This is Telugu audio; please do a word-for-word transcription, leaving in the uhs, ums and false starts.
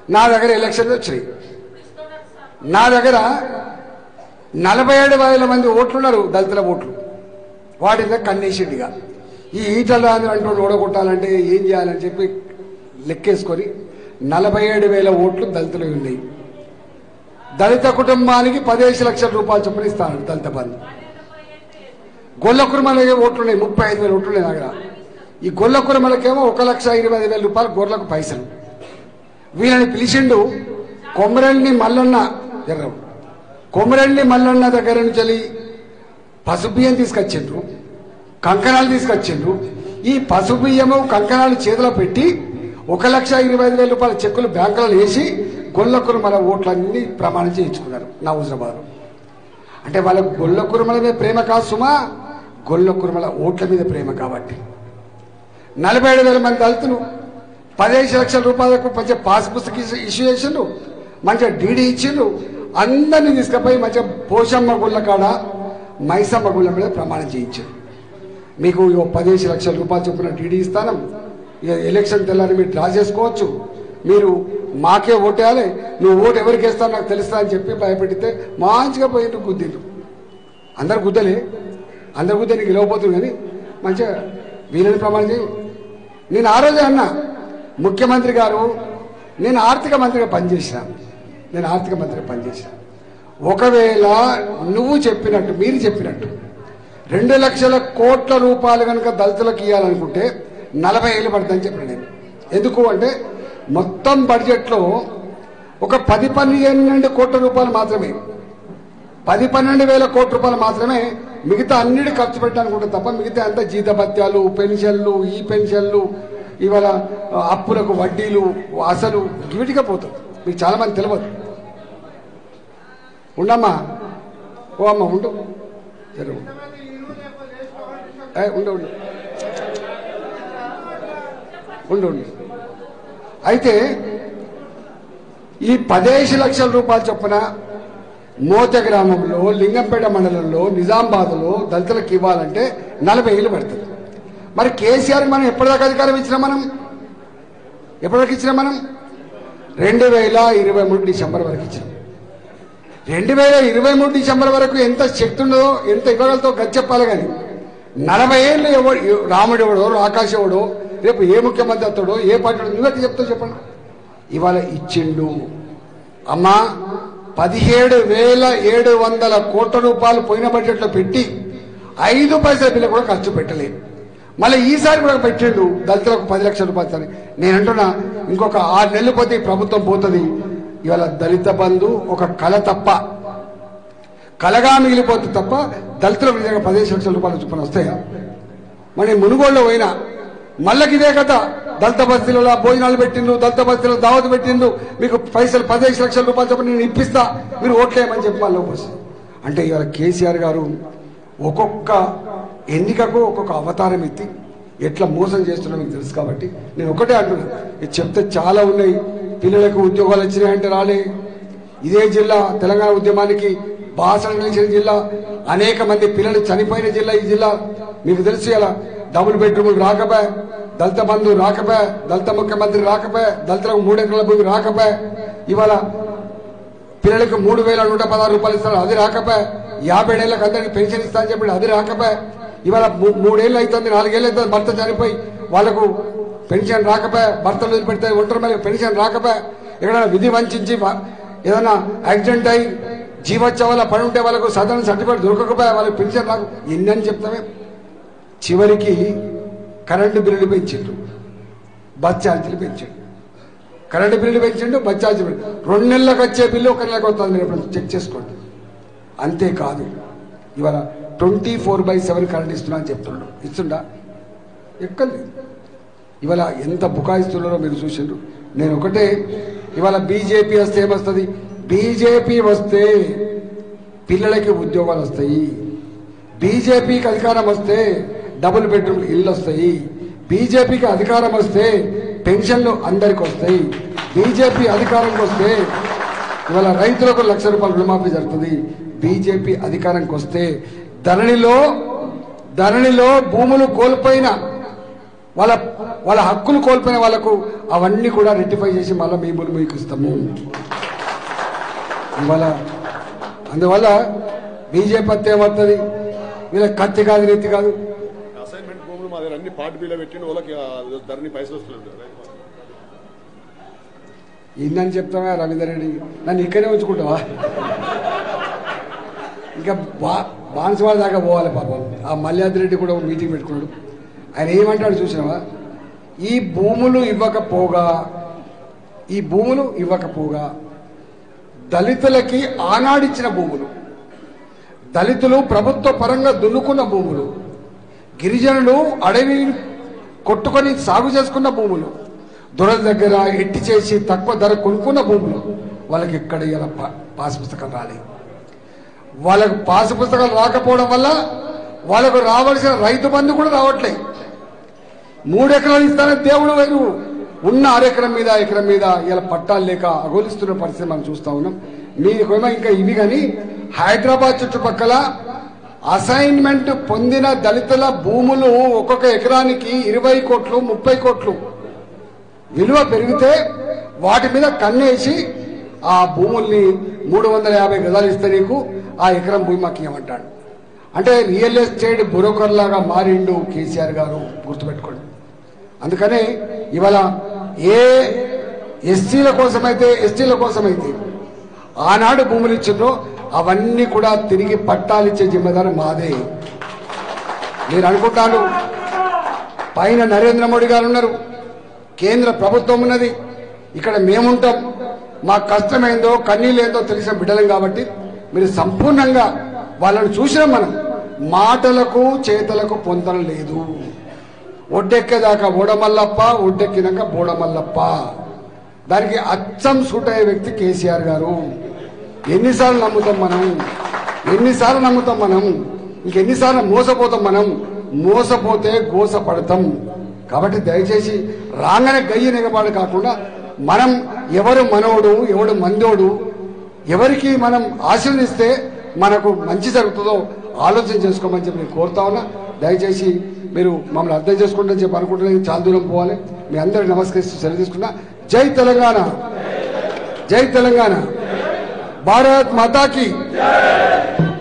నా దగ్గర ఎలక్షన్లు వచ్చినాయి. నా దగ్గర నలభై ఏడు వేల మంది ఓట్లున్నారు, దళితుల ఓట్లు. వాటి మీద కన్నేసిండిగా ఈ ఈటల అంటూ ఓడగొట్టాలంటే ఏం చేయాలని చెప్పి లెక్కేసుకొని నలభై ఏడు వేల ఓట్లు దళితులు ఉన్నాయి. దళిత కుటుంబానికి పదిహేను లక్షల రూపాయలు చొప్పున ఇస్తాను దళిత బంధు. గొల్ల కుర్మలకి ఓట్లున్నాయి, ముప్పై ఐదు వేల ఓట్లున్నాయి నా దగ్గర. ఈ గొల్ల కుర్మలకేమో ఒక లక్ష ఇరవై ఐదు వేల రూపాయలు గొర్రెలకు పైసలు. వీళ్ళని పిలిచిండు కొమరెల్లి మల్లన్న ఎర్ర కొమరెల్లి మల్లన్న దగ్గర నుంచి పసుబియ్యం తీసుకొచ్చిండ్రు, కంకణాలు తీసుకొచ్చిండ్రు. ఈ పసుబియ్యము కంకణాలు చేతిలో పెట్టి ఒక లక్ష ఇరవై ఐదు వేల రూపాయల చెక్కులు బ్యాంకులలో వేసి గొల్ల కుర్మల ఓట్లన్నీ ప్రమాణం చేయించుకున్నారు నా హుజరాబాద్. అంటే వాళ్ళకు గొల్ల కుర్మల మీద ప్రేమ కాదు సుమా, గొల్ల కుర్మల ఓట్ల మీద ప్రేమ. కాబట్టి నలభై ఏడు వేల మంది దళితులు పదిహేను లక్షల రూపాయలకు మంచిగా పాస్ పుస్తకం ఇష్యూ చేసిండ్రు, మంచిగా డీడీ ఇచ్చిండ్రు. అందరినీ తీసుకుపోయి మంచిగా పోషమ్మ గుళ్ళ కాడ మైసమ్మ గుళ్ళ మీద ప్రమాణం చేయించారు. మీకు పదిహేను లక్షల రూపాయలు చొప్పున డీడీ ఇస్తాను, ఎలక్షన్ తెల్లని మీరు డ్రా చేసుకోవచ్చు, మీరు మాకే ఓటేయాలి, నువ్వు ఓటు ఎవరికి వేస్తావు నాకు తెలుస్తా అని చెప్పి భయపెడితే మంచిగా పోయిండ్రు, గుద్దిండ్రు. అందరు గుద్దలే, అందరు గుద్దే నీకు గెలవబోతుంది కానీ మంచిగా వీళ్ళని ప్రమాణం చేయి. నేను ఆ రోజే అన్నా, ముఖ్యమంత్రి గారు నేను ఆర్థిక మంత్రిగా పనిచేసిన నేను ఆర్థిక మంత్రిగా పనిచేసిన ఒకవేళ నువ్వు చెప్పినట్టు మీరు చెప్పినట్టు రెండు లక్షల కోట్ల రూపాయలు కనుక దళితులకు ఇవ్వాలనుకుంటే నలభై ఏళ్ళు పడుతుందని చెప్పిన నేను. ఎందుకు అంటే మొత్తం బడ్జెట్లో ఒక పది పన్నెండు కోట్ల రూపాయలు మాత్రమే, పది పన్నెండు వేల కోట్ల రూపాయలు మాత్రమే మిగతా అన్నిటి ఖర్చు పెట్టాలనుకుంటే తప్ప మిగతా అంతా జీతభత్యాలు, పెన్షన్లు, ఈ పెన్షన్లు, ఇవాళ అప్పులకు వడ్డీలు, అసలు గివిటిగా పోతుంది. మీకు చాలా మంది తెలియదు. ఉండమ్మా, ఓ అమ్మ ఉండు ఉండు ఉండు ఉండు ఉండు అయితే ఈ పదిహేను లక్షల రూపాయల చొప్పున మోత గ్రామంలో, లింగంపేట మండలంలో, నిజామాబాద్లో దళితులకు ఇవ్వాలంటే నలభై ఏళ్ళు పడుతుంది. మరి కేసీఆర్ మనం ఎప్పటిదాకా అధికారం ఇచ్చినా మనం ఎప్పటిదాకా ఇచ్చినా మనం రెండు వేల ఇరవై మూడు డిసెంబర్ వరకు ఇచ్చినాం. రెండు వేల ఇరవై మూడు డిసెంబర్ వరకు ఎంత శక్తి ఉండదో, ఎంత ఇవ్వగలతో గది చెప్పాలి. కానీ నలభై ఏళ్ళు ఎవడు రాముడు ఎవడో, ఆకాశ ఎవడో, రేపు ఏ ముఖ్యమంత్రి అతడో, ఏ పార్టీ నువ్వెట్లా చెప్తావు చెప్పండి. ఇవాళ ఇచ్చిండు అమ్మా పదిహేడు వేల ఏడు వందల కోట్ల రూపాయలు పోయిన బడ్జెట్లో పెట్టి ఐదు పైసల బిల్లు కూడా ఖర్చు పెట్టలేదు. మళ్ళీ ఈసారి కూడా పెట్టిండు దళితులకు పది లక్షల రూపాయలు. నేను అంటున్నా ఇంకొక ఆరు నెలలు పోతే ప్రభుత్వం పోతుంది. ఇవాళ దళిత బంధు ఒక కళ తప్ప, కళగా మిగిలిపోతుంది తప్ప దళితులకు నిజంగా పదిహేను లక్షల రూపాయలు చొప్పున వస్తాయా? మరి మునుగోడులో పోయినా మళ్ళకి ఇదే కదా, దళిత బస్తీలలో భోజనాలు పెట్టిండ్రు, దళిత బస్తీలో దావత్ పెట్టిండ్రు, మీకు పైసలు పదిహేను లక్షల రూపాయలు చొప్పున నేను ఇప్పిస్తా, మీరు ఓట్లేయమని చెప్పి మళ్ళీ వస్తుంది. అంటే ఇవాళ కేసీఆర్ గారు ఒక్కొక్క ఎన్నికకు ఒక్కొక్క అవతారం ఎత్తి ఎట్లా మోసం చేస్తున్నా మీకు తెలుసు. కాబట్టి నేను ఒకటే అంటున్నా, ఇది చెప్తే చాలా ఉన్నాయి. పిల్లలకు ఉద్యోగాలు వచ్చినాయంటే రాలే. ఇదే జిల్లా తెలంగాణ ఉద్యమానికి బాసన నిలిచిన జిల్లా, అనేక మంది పిల్లలు చనిపోయిన జిల్లా ఈ జిల్లా. మీకు తెలుసు ఇలా డబుల్ బెడ్రూమ్ రాకపోయా, దళిత బంధు రాకపోయా, దళిత ముఖ్యమంత్రి రాకపోయా, దళితులకు మూడెకరాల భూమి రాకపోయా, ఇవాళ పిల్లలకు మూడు వేల నూట పదహారు రూపాయలు ఇస్తారు అది రాకపోయా, యాభై ఏళ్ళకి అందరికి పెన్షన్ ఇస్తా అని చెప్పి అది రాకపోయా, ఇవాళ మూడేళ్ళు అవుతుంది, నాలుగేళ్ళు అవుతుంది భర్త చనిపోయి వాళ్ళకు పెన్షన్ రాకపోయా, భర్తలు వదిలిపెడితే ఒంటరి మళ్ళీ పెన్షన్ రాకపోయా, ఎక్కడైనా విధి వంచి ఏదైనా యాక్సిడెంట్ అయి జీవోత్సవాల పని ఉంటే వాళ్ళకు సాధారణ సర్టిఫికేట్ దొరకకపోయా, వాళ్ళకి పెన్షన్ రాకు. ఎన్ని అని చెప్తామే. చివరికి కరెంటు బిల్లులు పెంచిండు, బస్ ఛార్జీలు పెంచిండు, కరెంటు బిల్లులు పెంచిండు, బస్ ఛార్జీలు రెండు నెలలకు వచ్చే బిల్లు ఒక నెలకు వస్తుంది. మీరు ఎప్పుడు చెక్ చేసుకోండి. అంతేకాదు ఇవాళ twenty four by seven current ఇస్తున్నా అని చెప్తున్నాడు. ఇస్తుండా? ఎక్కడి ఇవాళ ఎంత బుకాయిస్తున్నారో మీరు చూసిండ్రు. నేను ఒకటే, ఇవాళ బీజేపీ వస్తే ఏమొస్తుంది? బీజేపీ వస్తే పిల్లలకి ఉద్యోగాలు వస్తాయి, బీజేపీకి అధికారం వస్తే డబుల్ బెడ్రూమ్ ఇల్లు వస్తాయి, బీజేపీకి అధికారం వస్తే పెన్షన్లు అందరికి వస్తాయి, బీజేపీ అధికారంకి వస్తే ఇవాళ రైతులకు లక్ష రూపాయలు రుణమాఫీ జరుగుతుంది, బీజేపీ అధికారానికి వస్తే. ధరణిలో ధరణిలో భూములు కోల్పోయిన వాళ్ళ వాళ్ళ హక్కులు కోల్పోయిన వాళ్ళకు అవన్నీ కూడా రెక్టిఫై చేసి మళ్ళీ మీ భూములు మీకు ఇస్తాము. ఇవాళ అందువల్ల బీజేపీ అత్తే ఏమవుతుంది, వీళ్ళ కత్తి కాదు నెత్తి కాదు. అసైన్మెంట్ భూములు మా దగ్గర అన్ని పార్టీ బిల్లు పెట్టిన వాళ్ళకి ధరని పైసలు వస్తుంది. ఏందని చెప్తావా రవీందర్ రెడ్డి, నన్ను ఇక్కడే ఉంచుకుంటావా? ఇంకా బా బాన్సువాడ దాకా పోవాలి పాపం. ఆ మల్యాద్రి రెడ్డి కూడా మీటింగ్ పెట్టుకున్నాడు. ఆయన ఏమంటాడు చూసినావా, ఈ భూములు ఇవ్వకపోగా ఈ భూములు ఇవ్వకపోగా దళితులకి ఆనాడిచ్చిన భూములు, దళితులు ప్రభుత్వ పరంగా దున్నుకున్న భూములు, గిరిజనులు అడవి కొట్టుకొని సాగు చేసుకున్న భూములు, దొరల దగ్గర ఎట్టి చేసి తక్కువ ధర కొనుక్కున్న భూములు వాళ్ళకి ఎక్కడ ఇలా పాస్ పుస్తకాలు రాలేదు. వాళ్ళకు పాస్ పుస్తకాలు రాకపోవడం వల్ల వాళ్ళకు రావాల్సిన రైతు బంధు కూడా రావట్లేదు. మూడు ఎకరాలు ఇస్తానని దేవుడు వైరు ఉన్న అరెకరం మీద ఎకరం మీద ఇలా పట్టాలు లేక అగోలిస్తున్న పరిస్థితి మనం చూస్తా ఉన్నాం. మీకేమో ఇంకా ఇవి కానీ హైదరాబాద్ చుట్టుపక్కల అసైన్మెంట్ పొందిన దళితుల భూములు ఒక్కొక్క ఎకరానికి ఇరవై కోట్లు ముప్పై కోట్లు విలువ పెరిగితే వాటి మీద కన్నేసి ఆ భూముల్ని మూడు వందల యాభై గజాలు ఇస్తే నీకు ఆ ఎకరం భూమి మాకు ఇవ్వమంటాడు. అంటే రియల్ ఎస్టేట్ బ్రోకర్ లాగా మారిండు కేసీఆర్ గారు, గుర్తుపెట్టుకోండి. అందుకనే ఇవాళ ఏ ఎస్సీల కోసమైతే ఎస్టీల కోసమైతే ఆనాడు భూములు ఇచ్చిండ్రో అవన్నీ కూడా తిరిగి పట్టాలిచ్చే జిమ్మదారు మాదే. మీరు అనుకుంటాను పైన నరేంద్ర మోడీ గారు ఉన్నారు, కేంద్ర ప్రభుత్వం ఉన్నది, ఇక్కడ మేముంటాం, మా కష్టమేందో కన్నీళ్ళేందో తెలిసిన బిడ్డలం కాబట్టి మీరు సంపూర్ణంగా వాళ్ళని చూసినాం. మనం మాటలకు చేతలకు పొందడం లేదు. ఒడ్డెక్కేదాకా ఓడమల్లప్ప, ఒడ్డెక్కినాక బోడమల్లప్ప. దానికి అచ్చం సూట్ అయ్యే వ్యక్తి కేసీఆర్ గారు. ఎన్నిసార్లు నమ్ముతాం మనం, ఎన్నిసార్లు నమ్ముతాం మనం, ఇంకెన్నిసార్లు మోసపోతాం మనం. మోసపోతే గోసపడతాం. కాబట్టి దయచేసి రాగానే గయ్యి నెగబాడు కాకుండా మనం ఎవరు మనోడు ఎవడు మందోడు, ఎవరికి మనం ఆశీర్వదిస్తే మనకు మంచి జరుగుతుందో ఆలోచన చేసుకోమని చెప్పి నేను కోరుతా ఉన్నా. దయచేసి మీరు మమ్మల్ని అర్థం చేసుకుంటారని చెప్పి అనుకుంటున్నా. చాలా దూరం పోవాలి. మీ అందరికి నమస్కరిస్తూ సెలవు తీసుకున్నా. జై తెలంగాణ, జై తెలంగాణ, భారత్ మాతాకి.